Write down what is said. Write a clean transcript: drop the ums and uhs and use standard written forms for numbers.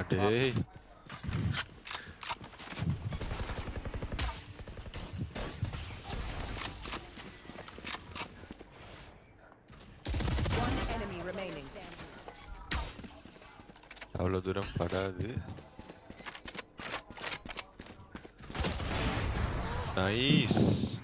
டேய் One enemy remaining. அவ்வளவு தூரம் படாது. நைஸ்.